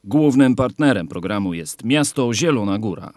Głównym partnerem programu jest miasto Zielona Góra.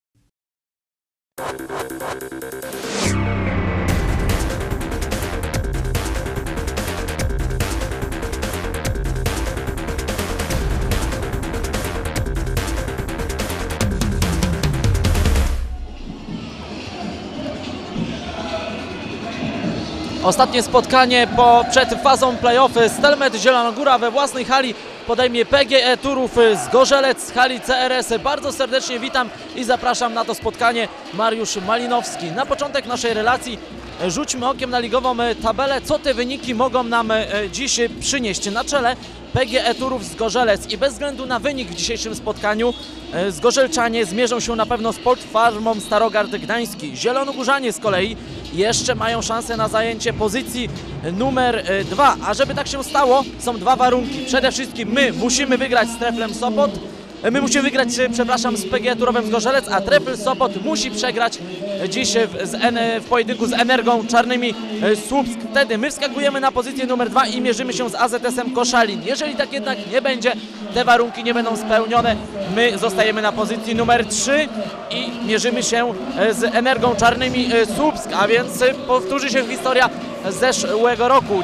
Ostatnie spotkanie przed fazą play-off. Stelmet Zielona Góra we własnej hali podejmie PGE Turów z Gorzelec z hali CRS. Bardzo serdecznie witam i zapraszam na to spotkanie. Mariusz Malinowski. Na początek naszej relacji rzućmy okiem na ligową tabelę. Co te wyniki mogą nam dziś przynieść? Na czele PGE Turów z Gorzelec i bez względu na wynik w dzisiejszym spotkaniu zgorzelczanie zmierzą się na pewno z Polfarmą Starogard Gdański. Zielonogórzanie z kolei jeszcze mają szansę na zajęcie pozycji numer 2, a żeby tak się stało, są dwa warunki. Przede wszystkim my musimy wygrać z Treflem Sopot, z PGE Turowem z Gorzelec, a Trefl Sopot musi przegrać dziś w pojedynku z Energią Czarnymi Słupsk. Wtedy my wskakujemy na pozycję numer 2 i mierzymy się z AZS-em Koszalin. Jeżeli tak jednak nie będzie, te warunki nie będą spełnione, my zostajemy na pozycji numer 3 i mierzymy się z Energią Czarnymi Słupsk, a więc powtórzy się historia z zeszłego roku.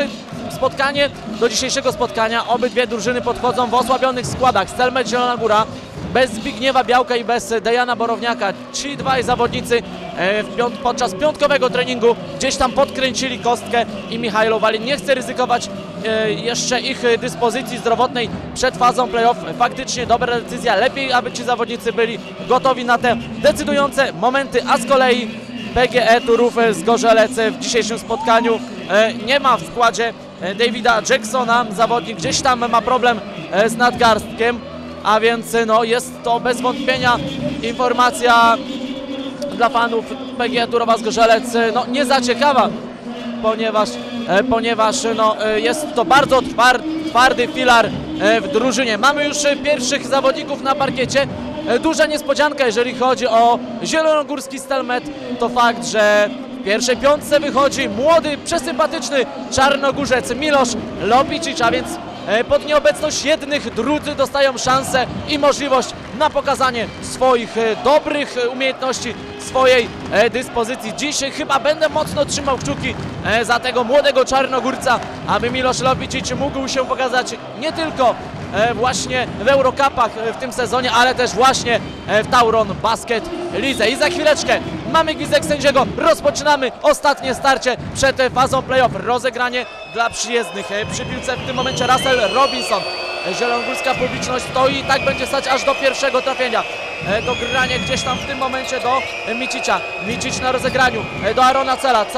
Do dzisiejszego spotkania obydwie drużyny podchodzą w osłabionych składach. Stelmet Zielona Góra bez Zbigniewa Białka i bez Dejana Borowniaka. Ci dwaj zawodnicy podczas piątkowego treningu gdzieś tam podkręcili kostkę i Michajlo Walin nie chce ryzykować jeszcze ich dyspozycji zdrowotnej przed fazą play-off. Faktycznie dobra decyzja, lepiej aby ci zawodnicy byli gotowi na te decydujące momenty, a z kolei PGE Turów z Gorzelec w dzisiejszym spotkaniu nie ma w składzie Davida Jacksona. Zawodnik gdzieś tam ma problem z nadgarstkiem, a więc no, jest to bez wątpienia informacja dla fanów PGE Turowa z Gorzelec nie za ciekawa, ponieważ jest to bardzo twardy filar w drużynie. Mamy już pierwszych zawodników na parkiecie. Duża niespodzianka, jeżeli chodzi o zielonogórski Stelmet, to fakt, że w pierwszej piątce wychodzi młody, przesympatyczny czarnogórzec Milosz Lopicic, a więc pod nieobecność jednych drudzy dostają szansę i możliwość na pokazanie swoich dobrych umiejętności, swojej dyspozycji. Dziś chyba będę mocno trzymał kciuki za tego młodego czarnogórca, aby Milosz Lopicic mógł się pokazać nie tylko właśnie w Eurocupach w tym sezonie, ale też właśnie w Tauron Basket Lidze. I za chwileczkę mamy gwizdek sędziego, rozpoczynamy ostatnie starcie przed fazą playoff. Rozegranie dla przyjezdnych. Przy piłce w tym momencie Russell Robinson. Zielonogórska publiczność stoi i tak będzie stać aż do pierwszego trafienia. Dogranie gdzieś tam w tym momencie do Micicia. Micic na rozegraniu do Arona Cela.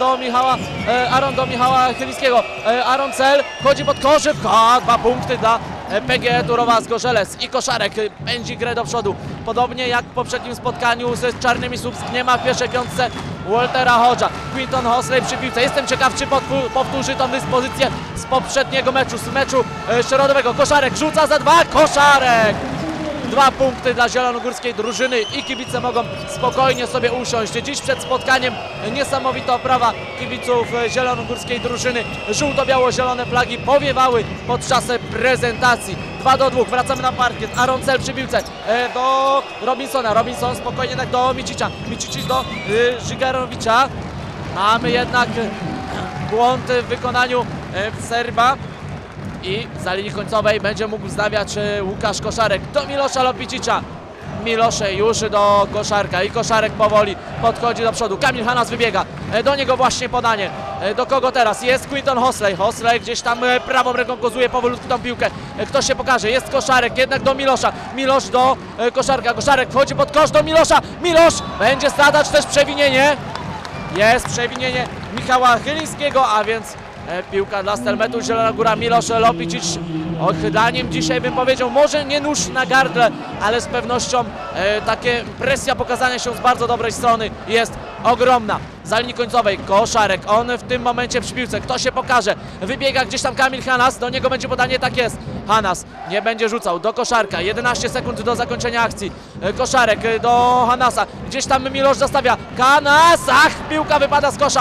Aron do Michała Chylińskiego. Aron Cel chodzi pod koszykówkę. 2 punkty dla PGE Turowa z Gorzelec i Koszarek pędzi grę do przodu. Podobnie jak w poprzednim spotkaniu z Czarnymi Słupsk nie ma w pierwszej piątce Waltera Hodge'a. Quinton Hosley przy piłce. Jestem ciekaw, czy powtórzy tą dyspozycję z poprzedniego meczu, środowego. Koszarek rzuca za 2. Koszarek! 2 punkty dla zielonogórskiej drużyny i kibice mogą spokojnie sobie usiąść. Dziś przed spotkaniem niesamowita oprawa kibiców zielonogórskiej drużyny. Żółto-biało-zielone flagi powiewały podczas prezentacji. 2-2, wracamy na parkiet. Aaron Cel przy piłce do Robinsona. Robinson spokojnie tak do Micicia. Micic do Żygarowicza. Mamy jednak błąd w wykonaniu Serba. I za linii końcowej będzie mógł stawiać Łukasz Koszarek do Milosza Lopicicia. Milosze już do Koszarka i Koszarek powoli podchodzi do przodu. Kamil Hanas wybiega, do niego właśnie podanie. Do kogo teraz? Jest Quinton Hosley. Hosley gdzieś tam prawą ręką kozuje powolutku tą piłkę. Kto się pokaże? Jest Koszarek, jednak do Milosza. Milosz do Koszarka. Koszarek wchodzi pod kosz do Milosza. Milosz będzie stradać też przewinienie. Jest przewinienie Michała Chylińskiego, a więc piłka dla Stelmetu Zielona Góra. Milosz Lopicic odchylaniem dzisiaj bym powiedział, może nie nóż na gardle, ale z pewnością takie presja pokazania się z bardzo dobrej strony jest ogromna. Za linii końcowej Koszarek, on w tym momencie przy piłce, kto się pokaże? Wybiega gdzieś tam Kamil Hanas, do niego będzie podanie, tak jest. Hanas nie będzie rzucał do Koszarka, 11 sekund do zakończenia akcji. Koszarek do Hanasa, gdzieś tam Milosz zostawia. Hanas, piłka wypada z kosza.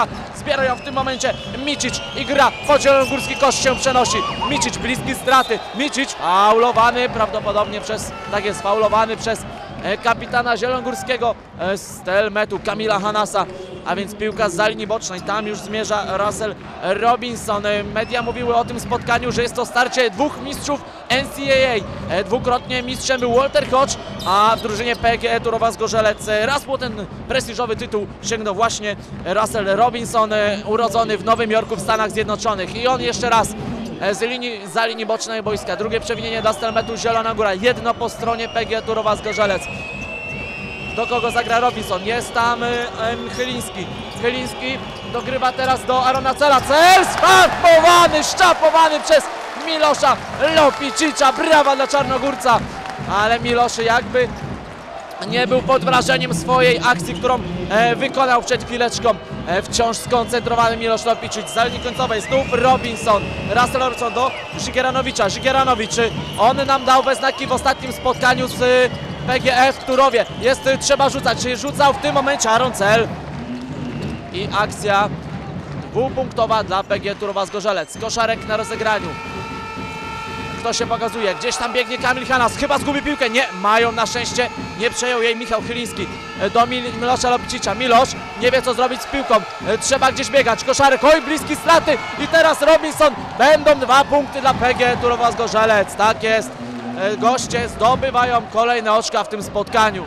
zbierają w tym momencie Micic i gra pod zielonogórski kosz się przenosi. Micic bliski straty, Micic faulowany prawdopodobnie przez, tak jest, faulowany przez kapitana zielonogórskiego Stelmetu, Kamila Hanasa, a więc piłka z linii bocznej, tam już zmierza Russell Robinson. Media mówiły o tym spotkaniu, że jest to starcie dwóch mistrzów NCAA. Dwukrotnie mistrzem był Walter Hodge, a w drużynie PGE Turowa Zgorzelec raz po ten prestiżowy tytuł sięgnął właśnie Russell Robinson, urodzony w Nowym Jorku w Stanach Zjednoczonych. I on jeszcze raz za linii bocznej boiska. Drugie przewinienie dla Stelmetu, Zielona Góra. Jedno po stronie PGE Turowa Zgorzelec. Do kogo zagra Robinson? Jest tam Chyliński. Chyliński dogrywa teraz do Arona Cela. Cel szczapowany przez Milosza Lopicicza. Brawa dla Czarnogórca. Ale Milosz jakby nie był pod wrażeniem swojej akcji, którą wykonał przed chwileczką. Wciąż skoncentrowany Milosz Lopicic. Za linii końcowej znów Robinson. Russell Robinson do Żigieranowicza. Żigieranowicz, on nam dał we znaki w ostatnim spotkaniu z PGE w Turowie. Trzeba rzucać. Rzucał w tym momencie Aaron Cel. I akcja dwupunktowa dla PGE Turowa Zgorzelec. Koszarek na rozegraniu. Kto się pokazuje? Gdzieś tam biegnie Kamil Hanas. Chyba zgubi piłkę. Nie, mają na szczęście. Nie przejął jej Michał Chyliński. Do Milosza Lopicicza. Milosz nie wie, co zrobić z piłką. Trzeba gdzieś biegać. Koszarek, oj, bliski straty. I teraz Robinson. Będą 2 punkty dla PGE Turowa Zgorzelec. Tak jest. Goście zdobywają kolejne oczka w tym spotkaniu.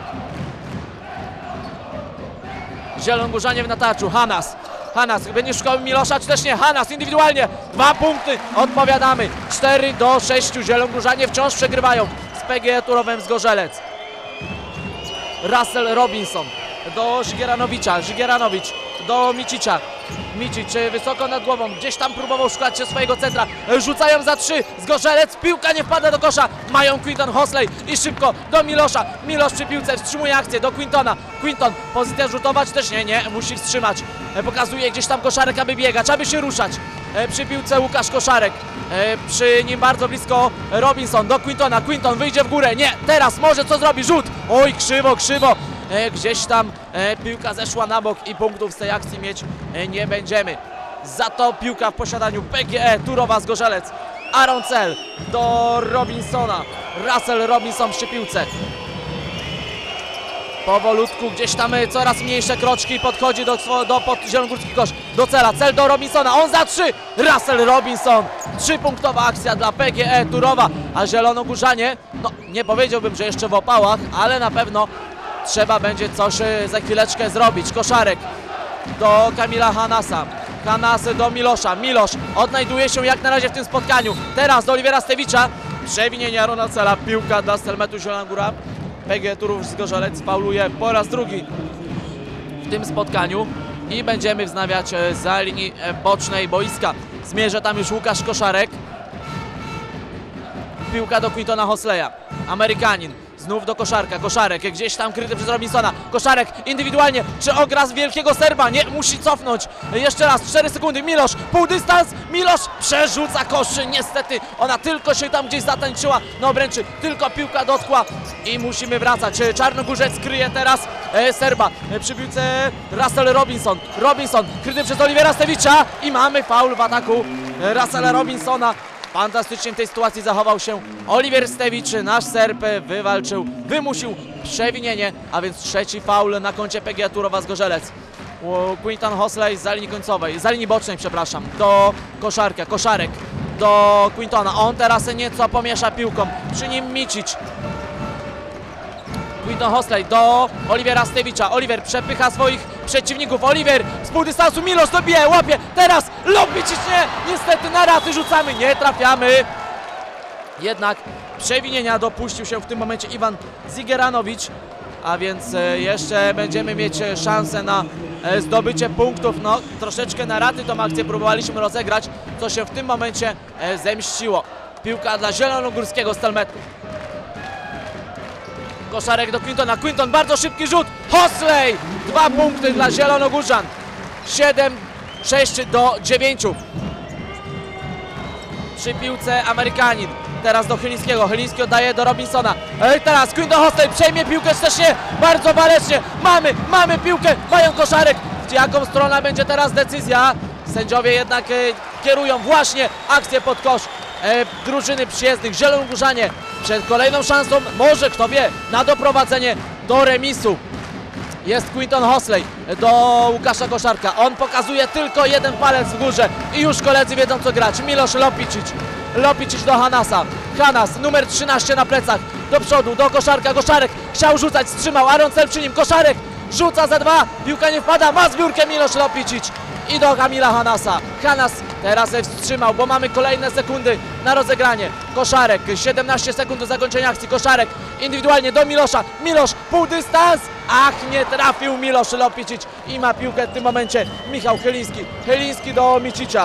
Zielonogórzanie w nataczu. Hanas będzie szukał Milosza, czy też nie? Hanas indywidualnie. 2 punkty. Odpowiadamy. 4-6. Zielonogórzanie wciąż przegrywają z PGE Turowem Zgorzelec. Russell Robinson do Żigieranowicza. Żigieranowicz do Micicia. Micic wysoko nad głową, gdzieś tam próbował szukać się swojego centra. Rzucają za 3. Zgorzelec, piłka nie wpada do kosza. Mają Quinton Hosley i szybko do Milosza. Milosz przy piłce wstrzymuje akcję do Quintona. Quinton, pozycja rzutowa, czy też nie, musi wstrzymać. Pokazuje gdzieś tam Koszarek, aby biegać, aby się ruszać. Przy piłce Łukasz Koszarek. Przy nim bardzo blisko Robinson do Quintona. Quinton wyjdzie w górę. Nie, teraz może co zrobi? Rzut. Oj, krzywo. Gdzieś tam piłka zeszła na bok i punktów z tej akcji mieć nie będziemy. Za to piłka w posiadaniu PGE Turowa Zgorzelec. Aaron Cel do Robinsona. Russell Robinson przy piłce. Powolutku gdzieś tam coraz mniejsze kroczki, podchodzi pod zielonogórski kosz, do Cela, Cel do Robinsona, on za 3, Russell Robinson, 3-punktowa akcja dla PGE Turowa, a zielonogórzanie, no nie powiedziałbym, że jeszcze w opałach, ale na pewno trzeba będzie coś za chwileczkę zrobić. Koszarek do Kamila Hanasa. Hanas do Milosza. Milosz odnajduje się jak na razie w tym spotkaniu. Teraz do Oliwiera Stewicza. Przewinienie Arona Cela. Piłka dla Stelmetu Zielona Góra. PGE Turów Zgorzelec fauluje po raz drugi w tym spotkaniu. I będziemy wznawiać za linii bocznej boiska. Zmierza tam już Łukasz Koszarek. Piłka do Quintona Hosleya. Amerykanin. Znów do Koszarka. Koszarek gdzieś tam kryty przez Robinsona. Koszarek indywidualnie. Czy ogra z wielkiego Serba? Nie, musi cofnąć. Jeszcze raz, 4 sekundy. Milosz, półdystans. Milosz przerzuca koszy. Niestety ona tylko się tam gdzieś zatańczyła na obręczy. Tylko piłka dotkła i musimy wracać. Czarnogórzec kryje teraz Serba. Przy piłce Russell Robinson. Robinson kryty przez Oliwiera Stewicza i mamy faul w ataku Russella Robinsona. Fantastycznie w tej sytuacji zachował się Oliwier Stewicz, nasz Serb wymusił przewinienie, a więc trzeci faul na koncie PGE Turowa Zgorzelec. Quinton Hosley za linii końcowej, za linii bocznej, przepraszam, do Koszarka, Koszarek do Quintona, on teraz nieco pomiesza piłką, przy nim Micic. Quinton Hosley do Oliwiera Stewicza. Oliwier przepycha swoich przeciwników. Oliwier z półdystansu. Milosz dobije, łapie. Teraz Lopicic nie. Niestety na raty rzucamy. Nie trafiamy. Jednak przewinienia dopuścił się w tym momencie Iwan Zigieranowicz. A więc jeszcze będziemy mieć szansę na zdobycie punktów. No, troszeczkę na raty tą akcję próbowaliśmy rozegrać, co się w tym momencie zemściło. Piłka dla zielonogórskiego Stelmetu. Koszarek do Quintona. Quinton, bardzo szybki rzut. Hosley! 2 punkty dla zielonogórzan. 7-6-9. Przy piłce Amerykanin. Teraz do Chylińskiego. Chyliński oddaje do Robinsona. Teraz Quinton Hosley przejmie piłkę, też nie. Bardzo walecznie. Mamy piłkę. Mają Koszarek. W jaką stronę będzie teraz decyzja? Sędziowie jednak kierują właśnie akcję pod kosz drużyny przyjezdnych. Zielonogórzanie przed kolejną szansą, może kto wie, na doprowadzenie do remisu. Jest Quinton Hosley do Łukasza Koszarka. On pokazuje tylko jeden palec w górze i już koledzy wiedzą co grać. Miloš Lopicic do Hanasa. Hanas, numer 13 na plecach. Do przodu, do Koszarka. Koszarek chciał rzucać, wstrzymał. Aroncel przy nim. Koszarek rzuca za 2. Piłka nie wpada. Ma zbiórkę Miloš Lopicic. I do Kamila Hanasa. Hanas teraz wstrzymał, bo mamy kolejne sekundy na rozegranie. Koszarek, 17 sekund do zakończenia akcji. Koszarek indywidualnie do Milosza. Miloš, pół dystans. Ach, nie trafił Miloš Lopicic i ma piłkę w tym momencie Michał Chyliński. Chyliński do Micicia.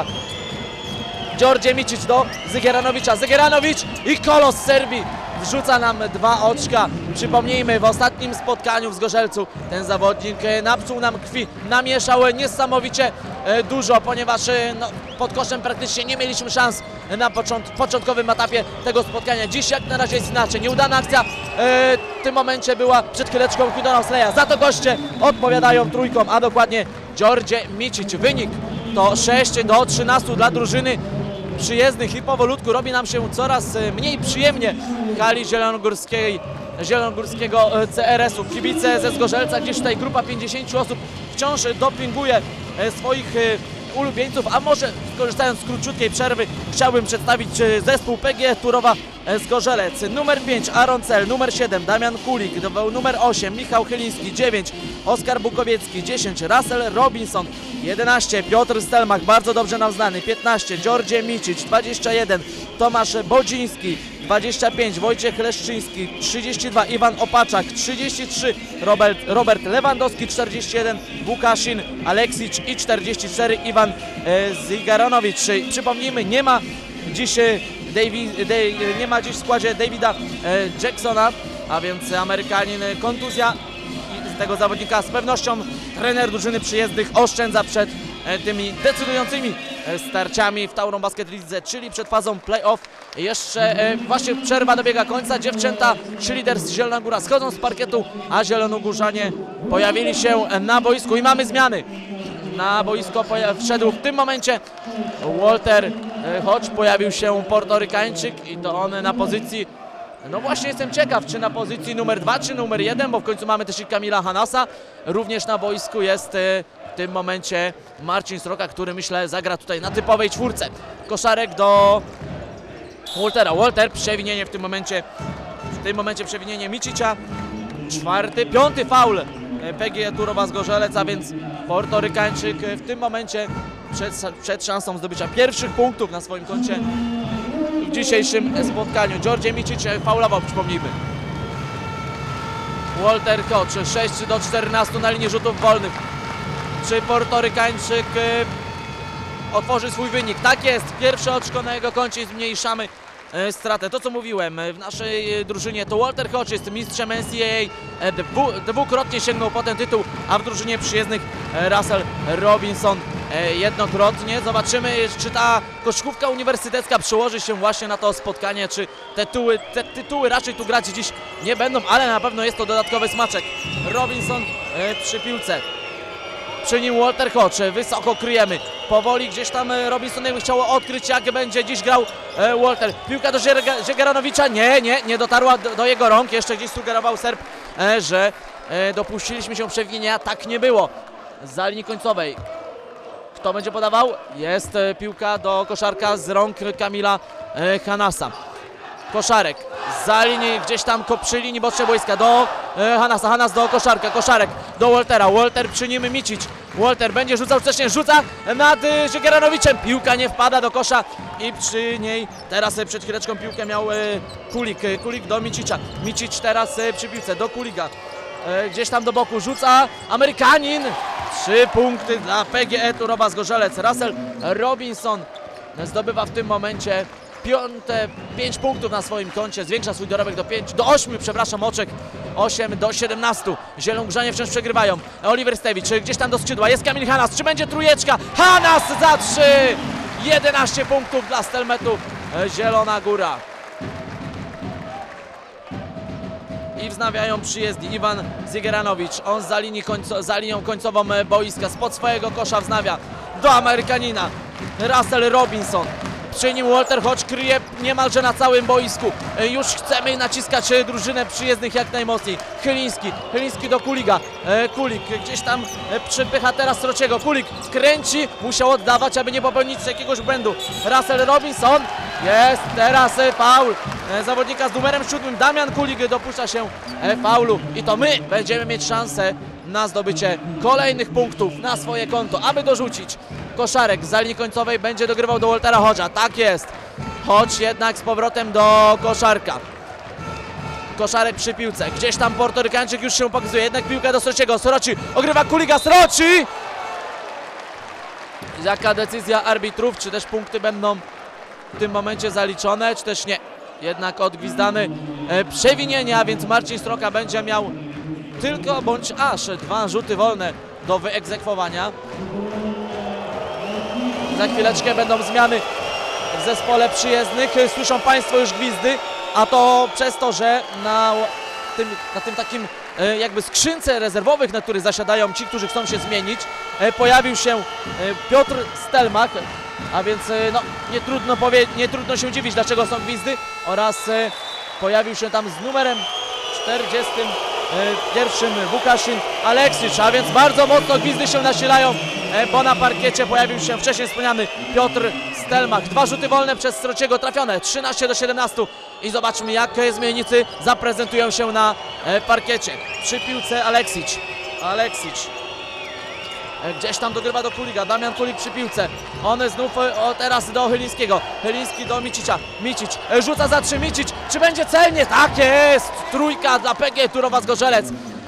Đorđe Micić do Zygeranowicza. Zygeranowicz i Kolos z Serbii wrzuca nam 2 oczka. Przypomnijmy, w ostatnim spotkaniu w Zgorzelcu ten zawodnik napsuł nam krwi, namieszał niesamowicie dużo, ponieważ pod koszem praktycznie nie mieliśmy szans na początkowym etapie tego spotkania. Dziś jak na razie jest inaczej. Nieudana akcja w tym momencie była przed chwileczką Quintona Hosleya. Za to goście odpowiadają trójką, a dokładnie Đorđe Micić. Wynik to 6-13 dla drużyny przyjezdnych i powolutku robi nam się coraz mniej przyjemnie w hali zielonogórskiego CRS-u. Kibice ze Zgorzelca, gdzieś tutaj grupa 50 osób wciąż dopinguje swoich ulubieńców, a może korzystając z króciutkiej przerwy chciałbym przedstawić zespół PGE Turowa Zgorzelec. Numer 5 Aroncel, numer 7 Damian Kulik, numer 8 Michał Chyliński, 9 Oskar Bukowiecki, 10 Russell Robinson, 11 Piotr Stelmach, bardzo dobrze nam znany, 15 Đorđe Micić, 21 Tomasz Bodziński, 25 Wojciech Leszczyński, 32 Iwan Opaczak, 33 Robert Lewandowski, 41 Łukaszin Aleksić i 44 Iwan Zygaranowicz. Przypomnijmy, nie ma dziś w składzie Davida Jacksona, a więc Amerykanin kontuzja i z tego zawodnika z pewnością trener drużyny przyjezdnych oszczędza przed tymi decydującymi starciami w Tauron Basket Lidze, czyli przed fazą play-off. Jeszcze właśnie przerwa dobiega końca. Dziewczęta cheerleaders z Zielona Góra schodzą z parkietu, a zielonogórzanie pojawili się na boisku i mamy zmiany. Na boisko wszedł w tym momencie Walter Hodge, pojawił się Portorykańczyk i to on na pozycji, no właśnie jestem ciekaw, czy na pozycji numer 2, czy numer 1, bo w końcu mamy też i Kamila Hanasa. Również na boisku jest w tym momencie Marcin Sroka, który myślę zagra tutaj na typowej czwórce. Koszarek do Waltera. Walter, przewinienie w tym momencie przewinienie Micicia. 5. faul PGE Turowa Zgorzelec, a więc Portorykańczyk w tym momencie przed szansą zdobycia pierwszych punktów na swoim koncie w dzisiejszym spotkaniu. Đorđe Micić faulował, przypomnijmy. Walter Hodge, 6-14 na linii rzutów wolnych. Czy Portorykańczyk otworzy swój wynik? Tak jest, pierwsze oczko na jego koncie i zmniejszamy stratę. To co mówiłem, w naszej drużynie to Walter Hodge jest mistrzem NCAA, dwukrotnie sięgnął po ten tytuł, a w drużynie przyjezdnych Russell Robinson jednokrotnie. Zobaczymy, czy ta koszykówka uniwersytecka przełoży się właśnie na to spotkanie, czy te tytuły raczej tu grać dziś nie będą, ale na pewno jest to dodatkowy smaczek. Robinson przy piłce. Przy nim Walter Hodge, wysoko kryjemy. Powoli gdzieś tam Robinsonowi chciało odkryć, jak będzie dziś grał Walter. Piłka do Zygaranowicza, nie dotarła do jego rąk. Jeszcze gdzieś sugerował Serb, że dopuściliśmy się przewinienia. Tak nie było. Za linii końcowej. Kto będzie podawał? Jest piłka do Koszarka z rąk Kamila Hanasa. Koszarek za linii, gdzieś tam przy linii bocznej boiska do Hanasa, Hanas do Koszarka, Koszarek do Waltera, Walter przy nim Micić, Walter będzie rzucał wcześniej, rzuca nad Zygaranowiczem, piłka nie wpada do kosza i przy niej teraz przed chwileczką piłkę miał Kulik do Micicia, Micić teraz przy piłce do Kuliga, gdzieś tam do boku rzuca Amerykanin, 3 punkty dla PGE Turowa Zgorzelec. Russell Robinson zdobywa w tym momencie 5 punktów na swoim koncie, zwiększa swój dorobek do 8 oczek, 8-17. Zielonogórzanie wciąż przegrywają. Oliver Stewicz gdzieś tam do skrzydła, jest Kamil Hanas, czy będzie trójeczka? Hanas za 3! 11 punktów dla Stelmetu Zielona Góra. i wznawiają przyjezdni. Iwan Zigieranowicz, on za linią końcową boiska, spod swojego kosza wznawia do Amerykanina. Russell Robinson. Przy nim Walter Hodge kryje niemalże na całym boisku. Już chcemy naciskać drużynę przyjezdnych jak najmocniej. Chyliński do Kuliga. Kulik gdzieś tam przepycha teraz Srociego. Kulik kręci, musiał oddawać, aby nie popełnić jakiegoś błędu. Russell Robinson. Jest teraz faul zawodnika z numerem 7. Damian Kulik dopuszcza się faulu i to my będziemy mieć szansę na zdobycie kolejnych punktów na swoje konto, aby dorzucić. Koszarek z linii końcowej będzie dogrywał do Waltera Hodge'a. Tak jest. Hodge jednak z powrotem do Koszarka. Koszarek przy piłce. Gdzieś tam Portorykańczyk już się pokazuje. Jednak piłka do Srociego. Sroci ogrywa Kuliga. Sroci! Jaka decyzja arbitrów? Czy też punkty będą w tym momencie zaliczone, czy też nie? Jednak odgwizdany przewinienia, więc Marcin Sroka będzie miał tylko bądź aż 2 rzuty wolne do wyegzekwowania. Za chwileczkę będą zmiany w zespole przyjezdnych. Słyszą Państwo już gwizdy, a to przez to, że na tym takim jakby skrzynce rezerwowych, na których zasiadają ci, którzy chcą się zmienić, pojawił się Piotr Stelmach, a więc no, nie trudno się dziwić, dlaczego są gwizdy, oraz pojawił się tam z numerem 41 Łukaszyn Aleksicz, a więc bardzo mocno gwizdy się nasilają, bo na parkiecie pojawił się wcześniej wspomniany Piotr Stelmach. 2 rzuty wolne przez Srociego trafione, 13-17 i zobaczmy, jak zmiennicy zaprezentują się na parkiecie. Przy piłce Aleksicz. Gdzieś tam dogrywa do Kuliga, Damian Kulik przy piłce. On znów teraz do Chylińskiego. Chyliński do Micicia. Micic rzuca za 3. Micic, czy będzie celnie? Tak jest! Trójka dla PGE Turowa-Zgorzelec.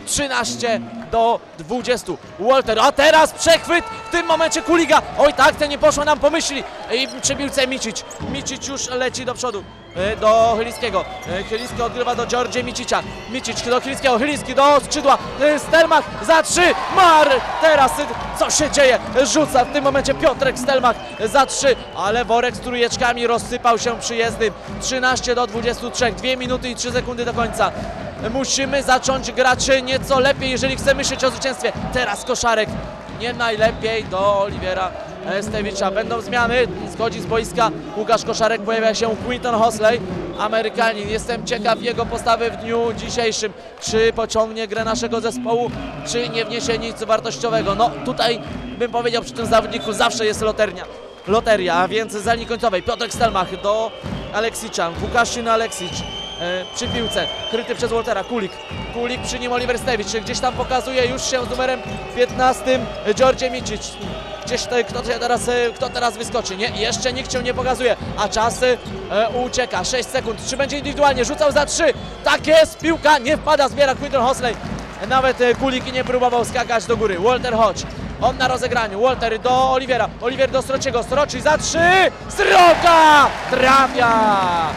13-20. Walter, a teraz przechwyt w tym momencie Kuliga. Oj tak, ten nie poszło nam po myśli. I przy piłce Micic. Micic już leci do przodu. Do Chylińskiego. Chyliński odgrywa do Georgia Micicia. Micic do Chylińskiego. Chyliński do skrzydła. Stelmach za 3. Teraz co się dzieje? Rzuca w tym momencie Piotrek Stelmach za 3, ale worek z trójeczkami rozsypał się przyjezdnym. 13-23. 2 minuty i 3 sekundy do końca. Musimy zacząć grać nieco lepiej, jeżeli chcemy myśleć o zwycięstwie. Teraz Koszarek nie najlepiej do Oliwiera Stewicza. Będą zmiany, schodzi z boiska Łukasz Koszarek, pojawia się Quinton Hosley, Amerykanin. Jestem ciekaw jego postawy w dniu dzisiejszym. Czy pociągnie grę naszego zespołu, czy nie wniesie nic wartościowego. No tutaj bym powiedział, przy tym zawodniku zawsze jest loteria, a więc za linii końcowej Piotrek Stelmach do Aleksicza, Łukaszyn Aleksicz. Przy piłce, kryty przez Waltera, Kulik przy nim Oliver Stewicz, gdzieś tam pokazuje już się z numerem 15 Georgia Micic. Gdzieś kto teraz wyskoczy? Nie, jeszcze nikt się nie pokazuje, a czas ucieka. 6 sekund, czy będzie indywidualnie? Rzucał za 3, tak jest, piłka nie wpada, zbiera Quinton Hosley. Nawet Kulik nie próbował skakać do góry. Walter Hodge, on na rozegraniu, Walter do Olivera, Oliver do Srociego, Sroci za 3, Sroka trafia!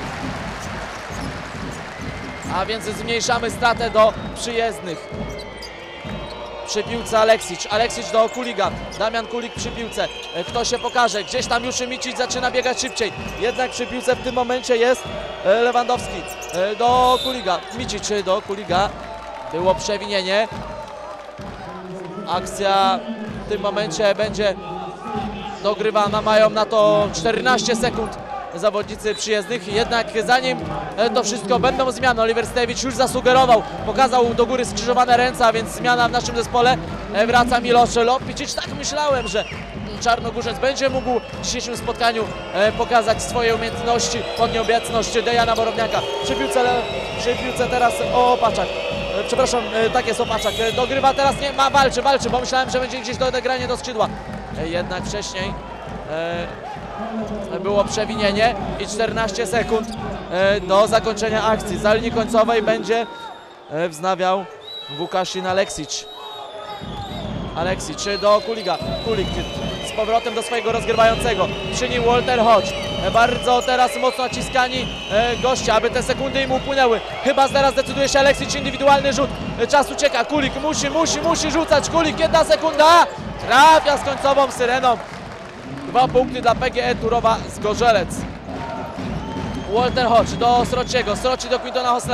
A więc zmniejszamy stratę do przyjezdnych. Przy piłce Aleksicz do Kuliga. Damian Kulik przy piłce. Kto się pokaże? Gdzieś tam już Micic zaczyna biegać szybciej. Jednak przy piłce w tym momencie jest Lewandowski. Do Kuliga. Micic do Kuliga. Było przewinienie. Akcja w tym momencie będzie dogrywana. Mają na to 14 sekund. Zawodnicy przyjezdnych, jednak zanim to wszystko będą zmiany. Oliver Stewicz już zasugerował, pokazał do góry skrzyżowane ręce, a więc zmiana w naszym zespole. Wraca Milosz Lopicic. Tak myślałem, że Czarnogórzec będzie mógł w dzisiejszym spotkaniu pokazać swoje umiejętności pod nieobecność Dejana Borowniaka. Przy piłce teraz Opaczak. Przepraszam, tak jest, Opaczak. Dogrywa teraz, nie ma, walczy, bo myślałem, że będzie gdzieś do odegrania do skrzydła. Jednak wcześniej było przewinienie i 14 sekund do zakończenia akcji. Za linii końcowej będzie wznawiał Łukaszyn Aleksicz do Kuliga. Kulik z powrotem do swojego rozgrywającego. Przy nim Walter Hodge. Bardzo teraz mocno naciskani goście, aby te sekundy im upłynęły. Chyba teraz decyduje się Aleksicz, indywidualny rzut. Czas ucieka. Kulik musi rzucać. Kulik, 1 sekunda. Trafia z końcową syreną. 2 punkty dla PGE Turowa-Zgorzelec. Walter Hodge do Srociego, Sroci do Quintona Hosleya.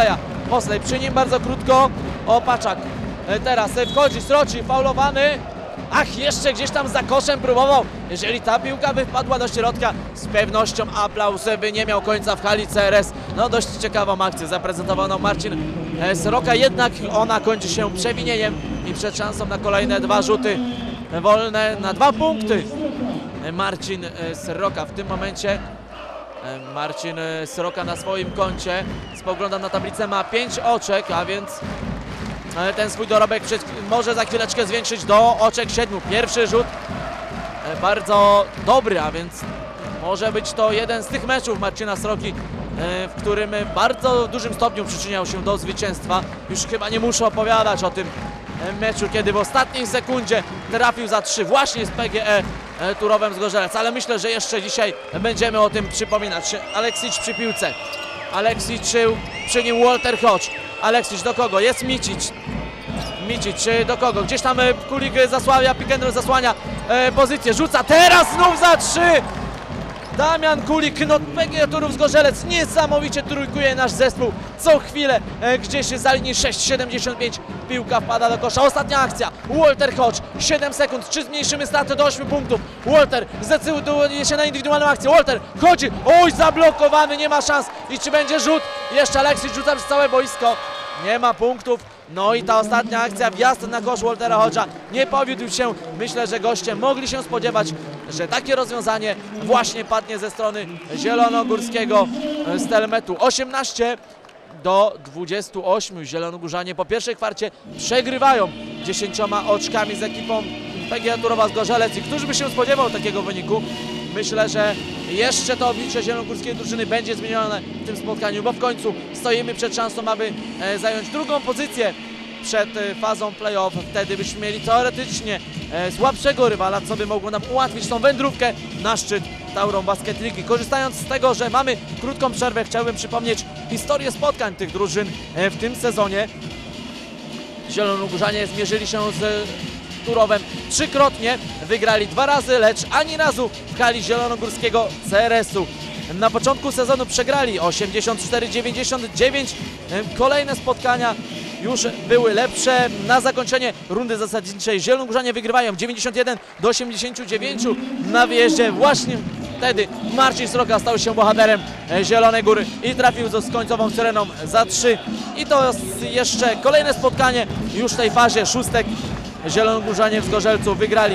Hosley przy nim bardzo krótko. Opaczak teraz wchodzi, sroci, faulowany. Ach, jeszcze gdzieś tam za koszem próbował. Jeżeli ta piłka by wpadła do środka, z pewnością aplauz by nie miał końca w hali CRS. No dość ciekawą akcję zaprezentowano Marcin Sroka, jednak ona kończy się przewinieniem i przed szansą na kolejne 2 rzuty wolne na 2 punkty. Marcin Sroka w tym momencie. Marcin Sroka na swoim koncie. Spoglądam na tablicę, ma 5 oczek, a więc ten swój dorobek może za chwileczkę zwiększyć do oczek 7. Pierwszy rzut bardzo dobry, a więc może być to jeden z tych meczów Marcina Sroki, w którym w bardzo dużym stopniu przyczyniał się do zwycięstwa. Już chyba nie muszę opowiadać o tym meczu, kiedy w ostatniej sekundzie trafił za 3 właśnie z PGE Turowem Zgorzelec, ale myślę, że jeszcze dzisiaj będziemy o tym przypominać. Aleksić przy piłce, Aleksić przy nim Walter Hodge. Aleksić do kogo? Jest Micic. Micic do kogo? Gdzieś tam Kulik zasłania, pick and roll zasłania pozycję, rzuca teraz znów za 3! Damian Kulik, no PGE Turów Zgorzelec niesamowicie trójkuje nasz zespół. Co chwilę gdzieś za linii 6,75 piłka wpada do kosza. Ostatnia akcja, Walter Hodge, 7 sekund, czy zmniejszymy stratę do 8 punktów? Walter zdecyduje się na indywidualną akcję, Walter chodzi, oj zablokowany, nie ma szans. I czy będzie rzut? Jeszcze Aleksić rzuca przez całe boisko, nie ma punktów. No i ta ostatnia akcja, wjazd na kosz Waltera Hodge'a nie powiódł się. Myślę, że goście mogli się spodziewać, że takie rozwiązanie właśnie padnie ze strony zielonogórskiego Stelmetu. 18-28. Zielonogórzanie po pierwszej kwarcie przegrywają 10 oczkami z ekipą PGE Turowa Zgorzelec. I któż by się spodziewał takiego wyniku? Myślę, że jeszcze to oblicze zielonogórskiej drużyny będzie zmienione w tym spotkaniu, bo w końcu stoimy przed szansą, aby zająć drugą pozycję przed fazą play-off. Wtedy byśmy mieli teoretycznie słabszego rywala, co by mogło nam ułatwić tą wędrówkę na szczyt Tauron Basket Ligi. Korzystając z tego, że mamy krótką przerwę, chciałbym przypomnieć historię spotkań tych drużyn w tym sezonie. Zielonogórzanie zmierzyli się z Turowem 3-krotnie, wygrali 2 razy, lecz ani razu w hali zielonogórskiego CRS-u. Na początku sezonu przegrali 84-99, kolejne spotkania już były lepsze. Na zakończenie rundy zasadniczej zielonogórzanie wygrywają 91-89 na wyjeździe. Właśnie wtedy Marcin Sroka stał się bohaterem Zielonej Góry i trafił z końcową syreną za 3. I to jest jeszcze kolejne spotkanie już w tej fazie szóstek. Zielonogórzanie w Zgorzelcu wygrali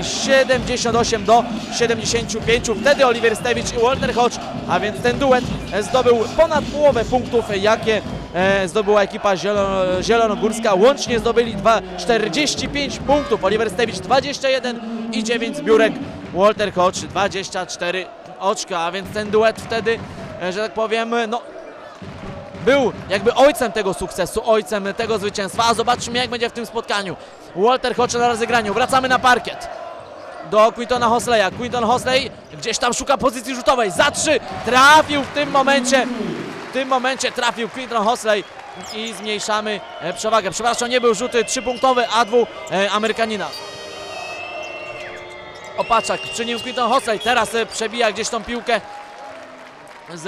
78-75. Wtedy Oliver Stewicz i Walter Hodge, a więc ten duet zdobył ponad połowę punktów, jakie zdobyła ekipa zielonogórska. Łącznie zdobyli 45 punktów. Oliver Stewicz 21 i 9 zbiórek. Walter Hodge 24 oczka, a więc ten duet wtedy, że tak powiem, no był jakby ojcem tego sukcesu, ojcem tego zwycięstwa. A zobaczmy, jak będzie w tym spotkaniu. Walter Hodge na rozegraniu. Wracamy na parkiet do Quintona Hosleya. Quinton Hosley gdzieś tam szuka pozycji rzutowej. Za 3 trafił w tym momencie trafił Quinton Hosley i zmniejszamy przewagę. Przepraszam, nie był rzut 3-punktowy, a 2 Amerykanina. Opaczak, przy nim Quinton Hosley. Teraz przebija gdzieś tą piłkę z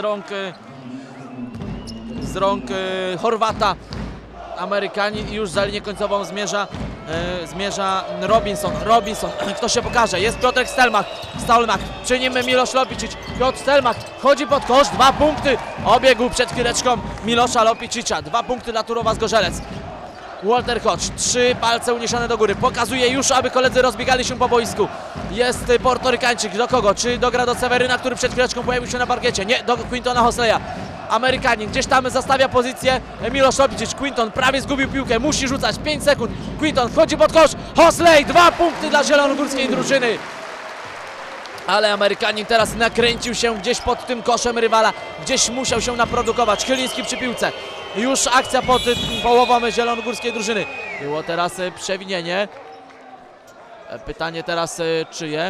rąk Chorwata. Amerykanin i już za linię końcową zmierza Robinson. Kto się pokaże? Jest Piotrek Stelmach, przy nim Miloš Lopicic. Piotr Stelmach chodzi pod kosz, 2 punkty. Obiegł przed chwileczką Milosza Lopicicia. 2 punkty dla Turowa Zgorzelec. Walter Hodge, 3 palce uniesione do góry. Pokazuje już, aby koledzy rozbiegali się po boisku. Jest Portorykańczyk. Do kogo? Czy dogra do Seweryna, który przed chwileczką pojawił się na parkiecie? Nie, do Quintona Hosleya. Amerykanin gdzieś tam zastawia pozycję. Miloš Lopicic. Quinton prawie zgubił piłkę, musi rzucać. 5 sekund. Quinton wchodzi pod kosz. Hosley, 2 punkty dla zielonogórskiej drużyny. Ale Amerykanin teraz nakręcił się gdzieś pod tym koszem rywala. Gdzieś musiał się naprodukować. Chyliński przy piłce. Już akcja pod połową zielonogórskiej drużyny. Było teraz przewinienie. Pytanie teraz czyje?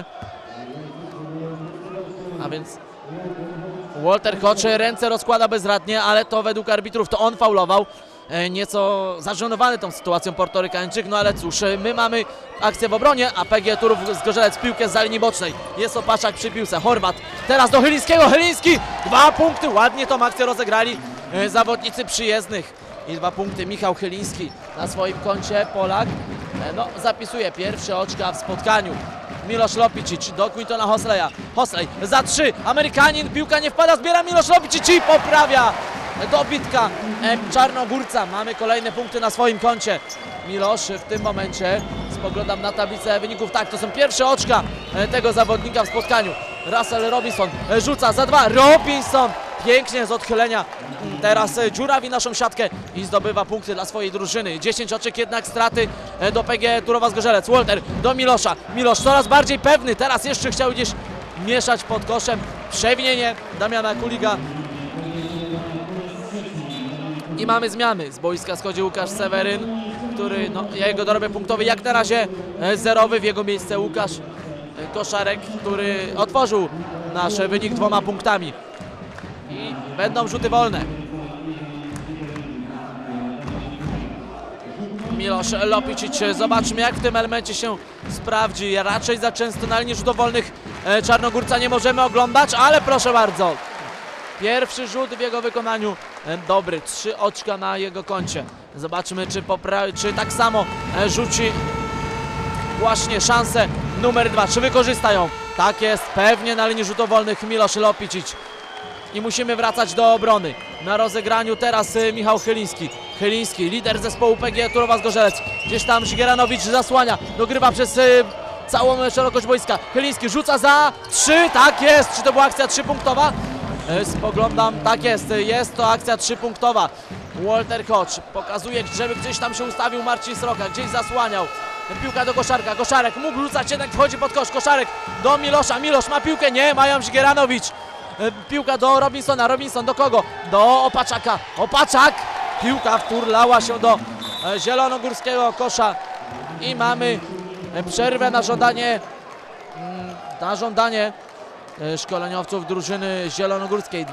A więc Walter Hodge ręce rozkłada bezradnie, ale to według arbitrów to on faulował. Nieco zażenowany tą sytuacją Portorykańczyk, no ale cóż, my mamy akcję w obronie, a PGE Turów Zgorzelec piłkę z linii bocznej. Jest Opaczak przy piłce, Chorvat teraz do Chylińskiego, Chyliński, 2 punkty, ładnie tą akcję rozegrali zawodnicy przyjezdnych. i 2 punkty. Michał Chyliński na swoim koncie, Polak. No, zapisuje pierwsze oczka w spotkaniu. Miloš Lopicic do Quintona Hosleya. Hosley za 3, Amerykanin, piłka nie wpada, zbiera Miloš Lopicic i poprawia dobitka Czarnogórca. Mamy kolejne punkty na swoim koncie. Miloš w tym momencie, spoglądam na tablicę wyników, tak, to są pierwsze oczka tego zawodnika w spotkaniu. Russell Robinson rzuca za 2, Robinson pięknie z odchylenia teraz dziurawi naszą siatkę i zdobywa punkty dla swojej drużyny. 10 oczek jednak straty do PGE Turowa Zgorzelec. Walter do Miloša. Miloš coraz bardziej pewny, teraz jeszcze chciał gdzieś mieszać pod koszem. Przewinienie Damiana Kuliga. I mamy zmiany. Z boiska schodzi Łukasz Seweryn, który, no, jego dorobek punktowy jak na razie zerowy. W jego miejsce Łukasz Koszarek, który otworzył nasz wynik 2 punktami. I będą rzuty wolne. Miloš Lopicic, zobaczmy jak w tym elemencie się sprawdzi. Raczej za często na linii rzutów wolnych Czarnogórca nie możemy oglądać, ale proszę bardzo. Pierwszy rzut w jego wykonaniu dobry, 3 oczka na jego koncie. Zobaczmy czy tak samo rzuci właśnie szansę numer 2, czy wykorzystają. Tak jest, pewnie na linii rzutów wolnych Miloš Lopicic. I musimy wracać do obrony. Na rozegraniu teraz Michał Chyliński. Chyliński, lider zespołu PGE Turowa Zgorzelec. Gdzieś tam Żigieranowicz zasłania. Dogrywa przez całą szerokość boiska. Chyliński rzuca za 3. Tak jest. Czy to była akcja 3-punktowa? Spoglądam. Tak jest. Jest to akcja 3-punktowa. Walter Koch pokazuje, żeby gdzieś tam się ustawił Marcin Sroka. Gdzieś zasłaniał. Piłka do Koszarka. Koszarek mógł rzucać, jednak wchodzi pod kosz. Koszarek do Miloša. Miloš ma piłkę. Nie, mają Żigieranowicz. Piłka do Robinsona. Robinson do kogo? Do Opaczaka. Opaczak! Piłka wturlała się do zielonogórskiego kosza i mamy przerwę na żądanie szkoleniowców drużyny zielonogórskiej.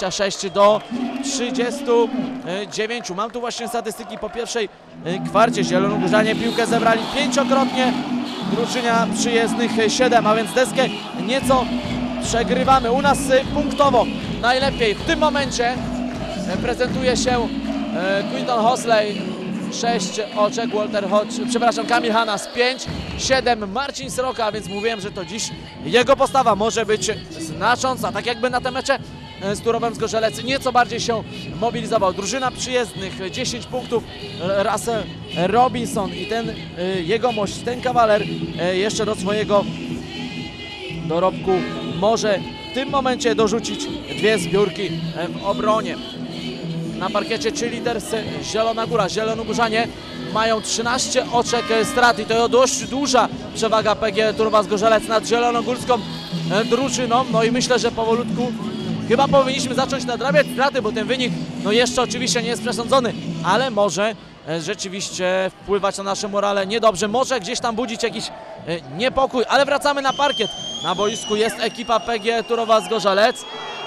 26-39. Mam tu właśnie statystyki po pierwszej kwarcie. Zielonogórzanie piłkę zebrali 5-krotnie, drużyna przyjezdnych 7, a więc deskę nieco przegrywamy. U nas punktowo najlepiej w tym momencie prezentuje się Quinton Hosley, 6 oczek, Kamil Hanas 5, 7 Marcin Sroka, więc mówiłem, że to dziś jego postawa może być znacząca. Tak jakby na te mecze z Turowem Zgorzelec nieco bardziej się mobilizował. Drużyna przyjezdnych 10 punktów, Russell Robinson i ten jegomość, ten kawaler jeszcze do swojego dorobku może w tym momencie dorzucić 2 zbiórki w obronie. Na parkiecie czy liders Zielona Góra. Zielonogórzanie mają 13 oczek strat i to dość duża przewaga PGE Turowa Zgorzelec nad zielonogórską drużyną. No i myślę, że powolutku chyba powinniśmy zacząć nadrabiać straty, bo ten wynik no jeszcze oczywiście nie jest przesądzony, ale może rzeczywiście wpływać na nasze morale niedobrze, może gdzieś tam budzić jakiś niepokój, ale wracamy na parkiet. Na boisku jest ekipa PGE Turowa Zgorzelec.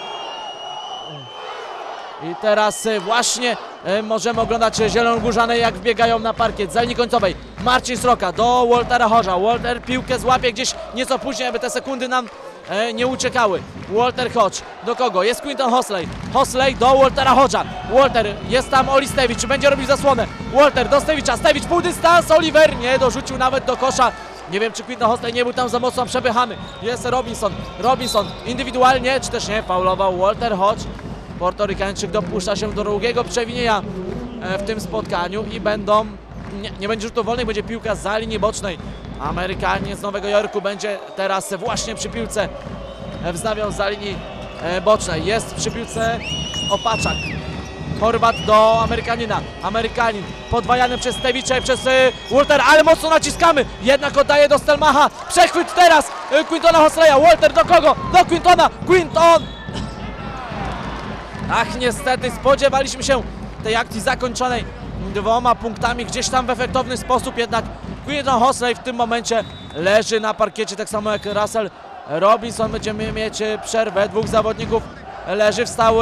I teraz właśnie możemy oglądać zielonogórzane jak wbiegają na parkiet. Z linii końcowej Marcin Sroka do Waltera Chodża. Walter piłkę złapie gdzieś nieco później, aby te sekundy nam nie uciekały. Walter Hodge do kogo? Jest Quinton Hosley. Hosley do Waltera Hodża. Walter, jest tam Oli Stewicz, czy będzie robił zasłonę? Walter do Stewicza. Stewicz pół dystans, Oliver nie dorzucił nawet do kosza. Nie wiem, czy Quinton Hosley nie był tam za mocno przepychany. Jest Robinson. Robinson indywidualnie, czy też nie, faulował Walter Hodge. Portorykańczyk dopuszcza się do drugiego przewinienia w tym spotkaniu i nie będzie rzutów wolnych, będzie piłka za linii bocznej. Amerykanin z Nowego Jorku będzie teraz właśnie przy piłce, wznawiał za linii bocznej. Jest przy piłce Opaczak. Chorwat do Amerykanina. Amerykanin podwajany przez Stewicza i przez Waltera, ale mocno naciskamy. Jednak oddaje do Stelmacha. Przechwyt teraz Quintona Hosleya. Walter do kogo? Do Quintona. Quinton! Ach, niestety spodziewaliśmy się tej akcji zakończonej 2 punktami gdzieś tam w efektowny sposób, jednak Quinton Hosley w tym momencie leży na parkiecie, tak samo jak Russell Robinson. Będziemy mieć przerwę, 2 zawodników leży, wstał